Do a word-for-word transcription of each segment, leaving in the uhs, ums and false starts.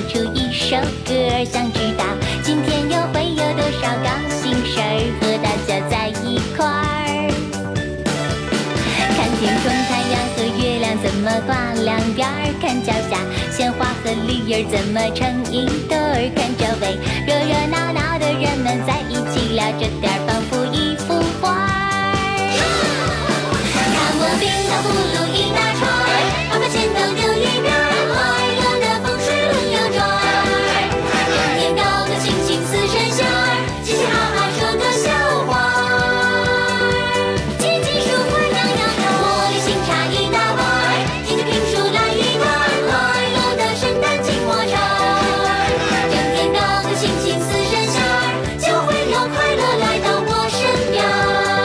出一首歌，想知道今天又会有多少高兴事儿，和大家在一块儿。看天空太阳和月亮怎么挂两边儿，看脚下鲜花和梨儿怎么成一对儿，看周围热热闹闹的人们在一起聊着天儿，仿佛一幅画儿。看我冰糖葫芦一大串儿，把把钱都丢一边儿，快乐的风水轮流转儿，整天高高兴兴似神仙儿，嘻嘻哈哈说个笑话儿，叽叽说话样样好，茉莉新茶一大碗儿，听着评书来一段儿，快乐的圣诞静默茶儿，整天高高兴兴似神仙儿，就会有快乐来到我身边儿。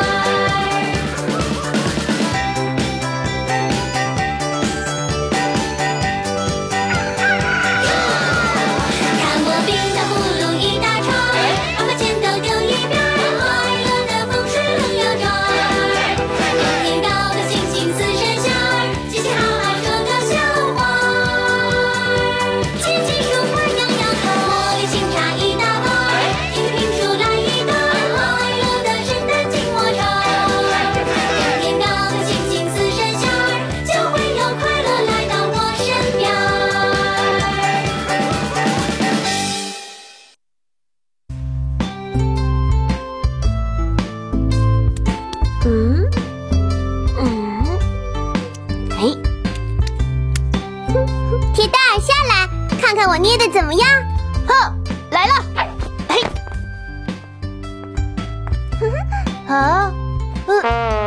看我冰糖葫芦一大串儿，把把钱都丢一边儿，快乐的风水轮流转儿，整天高高兴兴似神仙儿，嘻嘻哈哈说个笑话儿，叽叽说话样样好，茉莉新茶一大碗儿，听着评书来一段儿，快乐的圣诞静默茶儿，整天高高兴兴似神仙儿，就会有快乐来到我身边儿。 嗯嗯，哎，铁蛋儿下来，看看我捏的怎么样？ 哼，来了！嘿，啊，嗯，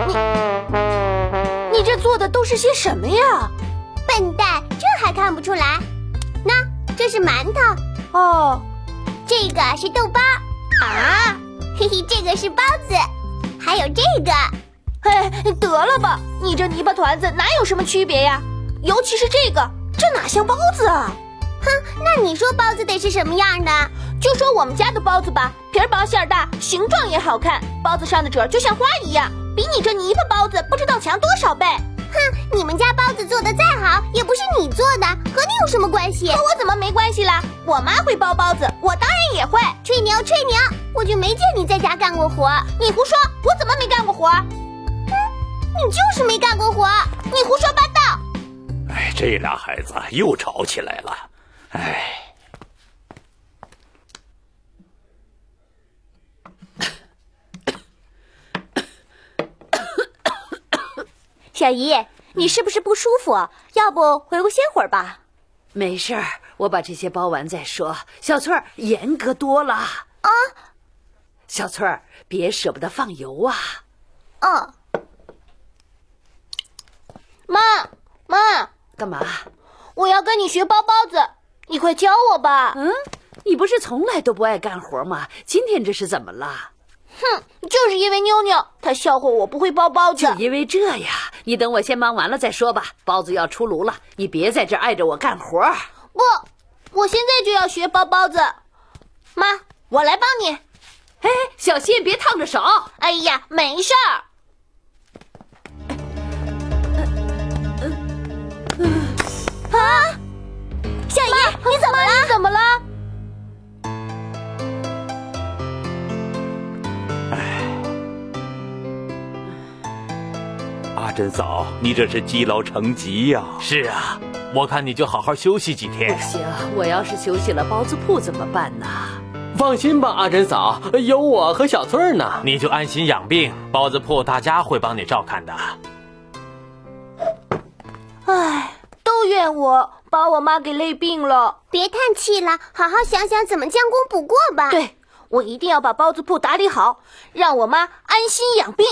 你你这做的都是些什么呀？ 笨蛋，这还看不出来？那这是馒头， 哦， 这个是豆包啊，嘿嘿，这个是包子，还有这个。 哎，得了吧，你这泥巴团子哪有什么区别呀？尤其是这个，这哪像包子啊？ 哼，那你说包子得是什么样的？ 就说我们家的包子吧，皮儿薄馅儿大，形状也好看，包子上的褶就像花一样，比你这泥巴包子不知道强多少倍。 哼，你们家包子做的再好，也不是你做的，和你有什么关系？ 和我怎么没关系啦？我妈会包包子，我当然也会。 吹牛吹牛，我就没见你在家干过活。 你胡说，我怎么没干过活？ 哼，你就是没干过活， 你胡说八道。 哎，这俩孩子又吵起来了。哎， 小姨，你是不是不舒服？要不回屋歇会儿吧？ 没事儿，我把这些包完再说。小翠儿，严格多了啊！小翠儿，别舍不得放油啊！ 嗯。妈妈， 干嘛？ 我要跟你学包包子，你快教我吧。 嗯，你不是从来都不爱干活吗？今天这是怎么了？ 哼，就是因为妞妞她笑话我不会包包子。 就因为这呀，你等我先忙完了再说吧。包子要出炉了，你别在这碍着我干活。 不，我现在就要学包包子。妈，我来帮你。 哎，小心别烫着手。 哎呀，没事儿。啊，小姨，你怎么了？你怎么了？ 阿珍嫂，你这是积劳成疾呀！ 是啊，我看你就好好休息几天。 不行，我要是休息了，包子铺怎么办呢？ 放心吧，阿珍嫂，有我和小翠儿呢。 你就安心养病，包子铺大家会帮你照看的。 唉，都怨我，把我妈给累病了。 别叹气了，好好想想怎么将功补过吧。 对，我一定要把包子铺打理好，让我妈安心养病。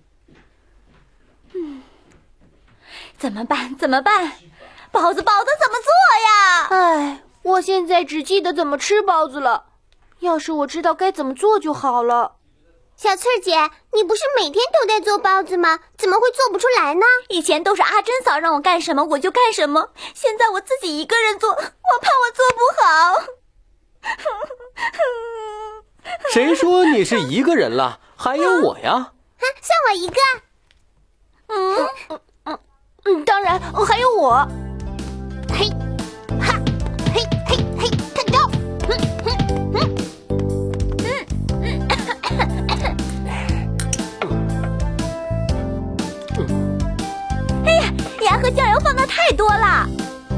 嗯，怎么办？怎么办？包子，包子怎么做呀？ 唉，我现在只记得怎么吃包子了。要是我知道该怎么做就好了。 小翠儿姐，你不是每天都在做包子吗？怎么会做不出来呢？ 以前都是阿珍嫂让我干什么我就干什么，现在我自己一个人做，我怕我做不好。 谁说你是一个人了？还有我呀！ 啊，算我一个。 嗯嗯嗯嗯，当然还有我。 嘿，哈，嘿嘿嘿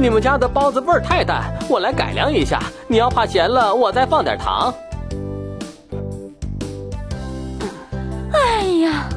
你们家的包子味儿太淡，我来改良一下。你要怕咸了，我再放点糖。 哎呀，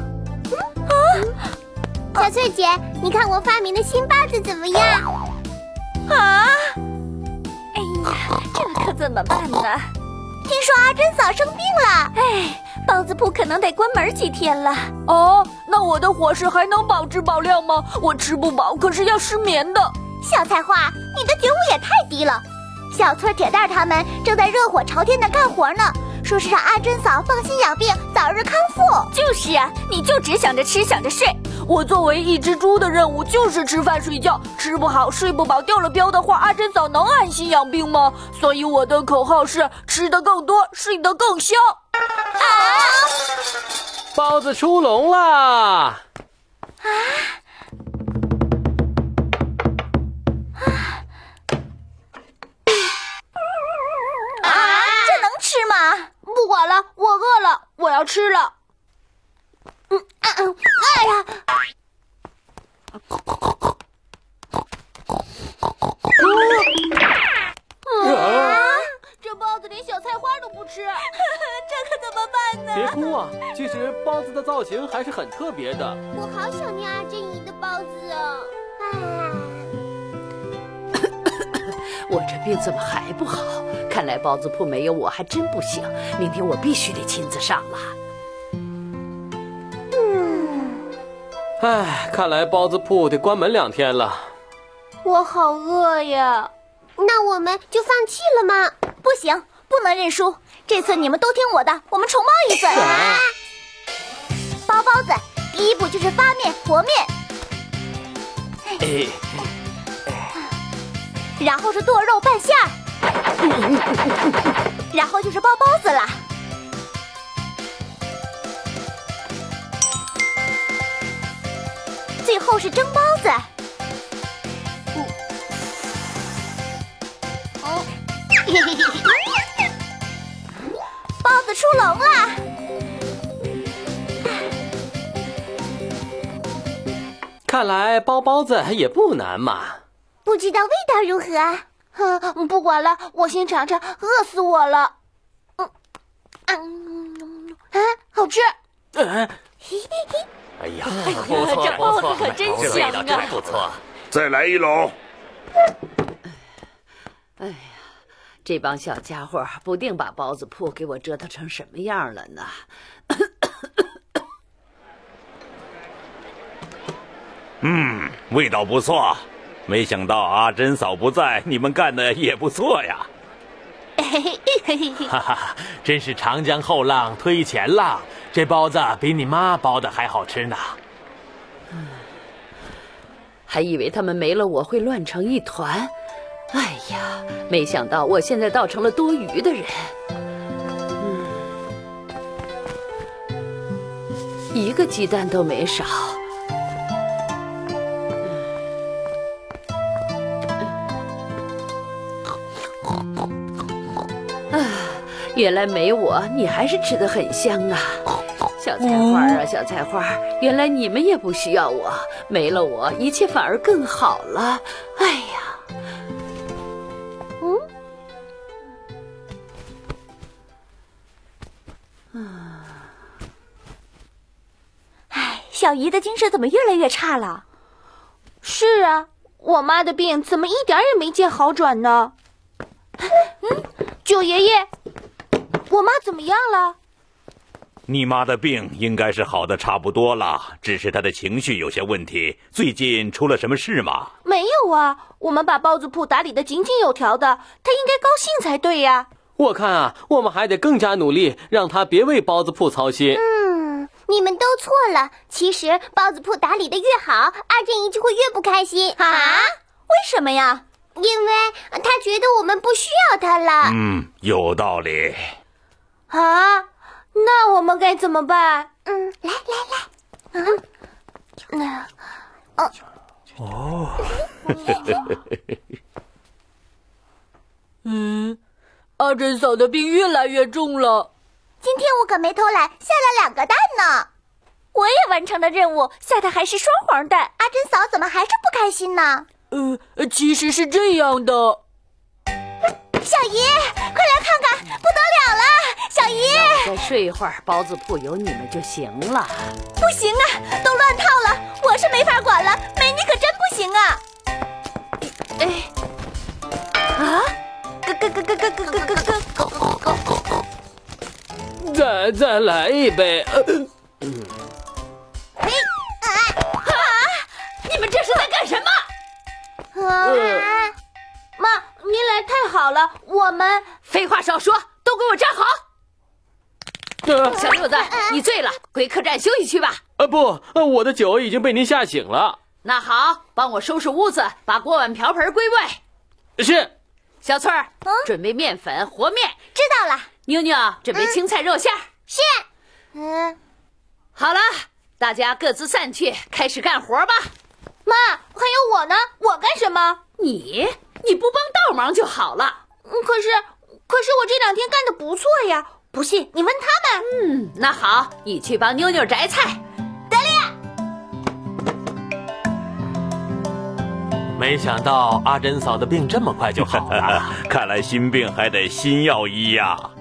小翠姐，你看我发明的新包子怎么样？ 啊！哎呀，这可怎么办呢？ 听说阿珍嫂生病了， 哎，包子铺可能得关门几天了。 哦，那我的伙食还能保质保量吗？我吃不饱，可是要失眠的。 小菜花，你的觉悟也太低了。小村铁蛋他们正在热火朝天的干活呢，说是让阿珍嫂放心养病，早日康复。 就是啊，你就只想着吃，想着睡。 我作为一只猪的任务就是吃饭睡觉，吃不好睡不饱掉了膘的话，阿珍嫂能安心养病吗？所以我的口号是吃得更多，睡得更香。 啊！ 包子出笼啦！ 啊！啊！这能吃吗？ 不管了，我饿了，我要吃了。 嗯啊嗯，哎呀！ 啊！这包子连小菜花都不吃， 这可怎么办呢？ 别哭啊，其实包子的造型还是很特别的。 我好想念阿珍姨的包子哦。 我这病怎么还不好？看来包子铺没有我还真不行，明天我必须得亲自上了。 唉，看来包子铺得关门两天了。 我好饿呀！ 那我们就放弃了吗？ 不行，不能认输。这次你们都听我的，我们重包一次。 啊、包包子，第一步就是发面和面， 哎， 然后是剁肉拌馅儿，然后就是包包子啦。最后是蒸包子。 嗯， 包子出笼啦！ 看来包包子也不难嘛。 不知道味道如何？ 哼，不管了，我先尝尝，饿死我了。 嗯， 嗯，啊，好吃。 哎哎呀， 哎呀，这包子可真香啊！ 真不错，再来一笼。 哎呀，这帮小家伙不定把包子铺给我折腾成什么样了呢？ 嗯，味道不错。没想到阿珍嫂不在，你们干的也不错呀。 哈哈，真是长江后浪推前浪，这包子比你妈包的还好吃呢。 还以为他们没了我会乱成一团，哎呀，没想到我现在倒成了多余的人。嗯，一个鸡蛋都没少。啊，原来没我，你还是吃得很香啊！小菜花啊，小菜花，原来你们也不需要我，没了我，一切反而更好了。哎呀， 嗯，啊，哎，小姨的精神怎么越来越差了？是啊，我妈的病怎么一点也没见好转呢？嗯，九爷爷，我妈怎么样了？ 你妈的病应该是好的差不多了，只是她的情绪有些问题。最近出了什么事吗？ 没有啊，我们把包子铺打理得井井有条的，她应该高兴才对呀。 我看啊，我们还得更加努力，让她别为包子铺操心。 嗯，你们都错了。其实包子铺打理得越好，阿珍姨就会越不开心啊？为什么呀？ 因为她觉得我们不需要她了。 嗯，有道理。 啊？那我们该怎么办？ 嗯，来来来，嗯，那，哦， 哦， 嗯，阿珍嫂的病越来越重了。 今天我可没偷懒，下了两个蛋呢。 我也完成了任务，下的还是双黄蛋。 阿珍嫂怎么还是不开心呢？ 呃，其实是这样的。 小姨，快来看看，不得了了！小姨， 再睡一会儿，包子铺有你们就行了。 不行啊，都乱套了，我是没法管了。美妮可真不行啊！ 哎，啊， 咯咯咯咯咯咯咯咯咯咯！ 再再来一杯。呃嘿啊啊！ 你们这是在干什么？ 啊！ 妈，您来太好了，我们废话少说，都给我站好！ 呃小六子，你醉了，回客栈休息去吧。 呃不，呃我的酒已经被您吓醒了。 那好，帮我收拾屋子，把锅碗瓢盆归位。 是。 小翠儿，准备面粉和面。 知道了。 妞妞，准备青菜肉馅儿。 是。嗯。 好了，大家各自散去，开始干活吧。 妈，还有我呢，我干什么？ 你你不帮倒忙就好了。 嗯，可是可是我这两天干得不错呀，不信你问他们。 嗯，那好，你去帮妞妞摘菜。 得嘞。 没想到阿珍嫂的病这么快就好了。 看来心病还得心药医呀。